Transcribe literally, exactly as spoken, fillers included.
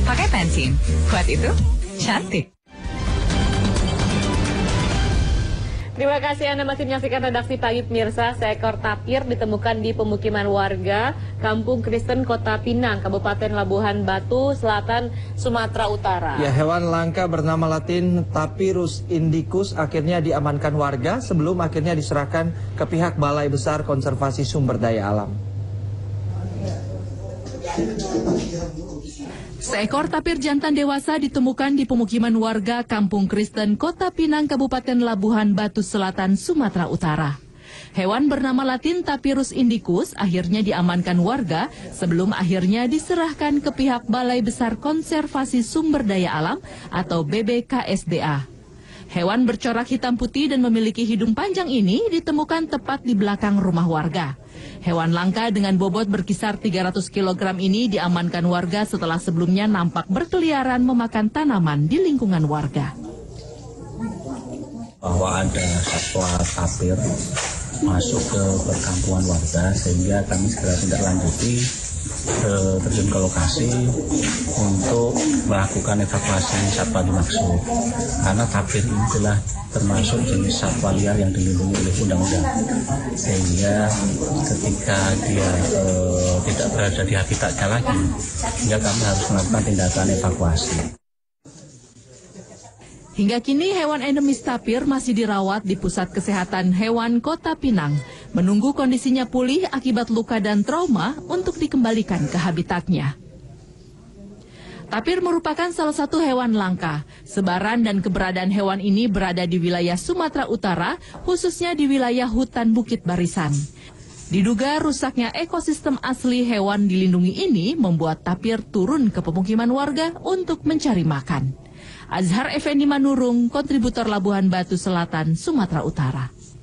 Pakai Pantene. Kuat itu, cantik. Terima kasih Anda masih menyaksikan Redaksi Pagi pemirsa. Seekor tapir ditemukan di pemukiman warga Kampung Kristen Kota Pinang, Kabupaten Labuhan Batu Selatan, Sumatera Utara. Ya, hewan langka bernama Latin Tapirus indicus akhirnya diamankan warga sebelum akhirnya diserahkan ke pihak Balai Besar Konservasi Sumber Daya Alam. Seekor tapir jantan dewasa ditemukan di pemukiman warga Kampung Kristen Kota Pinang, Kabupaten Labuhan Batu Selatan, Sumatera Utara. Hewan bernama Latin Tapirus indicus akhirnya diamankan warga sebelum akhirnya diserahkan ke pihak Balai Besar Konservasi Sumber Daya Alam atau B B K S D A. Hewan bercorak hitam putih dan memiliki hidung panjang ini ditemukan tepat di belakang rumah warga. Hewan langka dengan bobot berkisar tiga ratus kilogram ini diamankan warga setelah sebelumnya nampak berkeliaran memakan tanaman di lingkungan warga. Bahwa ada satwa tapir masuk ke perkampungan warga sehingga kami segera tindak lanjuti terjun ke lokasi untuk melakukan evakuasi satwa dimaksud, karena tapir ini adalah termasuk jenis satwa liar yang dilindungi oleh undang-undang, sehingga ketika dia eh, tidak berada di habitatnya lagi, sehingga kami harus melakukan tindakan evakuasi. Hingga kini hewan endemis tapir masih dirawat di Pusat Kesehatan Hewan Kota Pinang, menunggu kondisinya pulih akibat luka dan trauma untuk dikembalikan ke habitatnya. Tapir merupakan salah satu hewan langka. Sebaran dan keberadaan hewan ini berada di wilayah Sumatera Utara, khususnya di wilayah hutan Bukit Barisan. Diduga rusaknya ekosistem asli hewan dilindungi ini membuat tapir turun ke pemukiman warga untuk mencari makan. Azhar Effendi Manurung, kontributor Labuhan Batu Selatan, Sumatera Utara.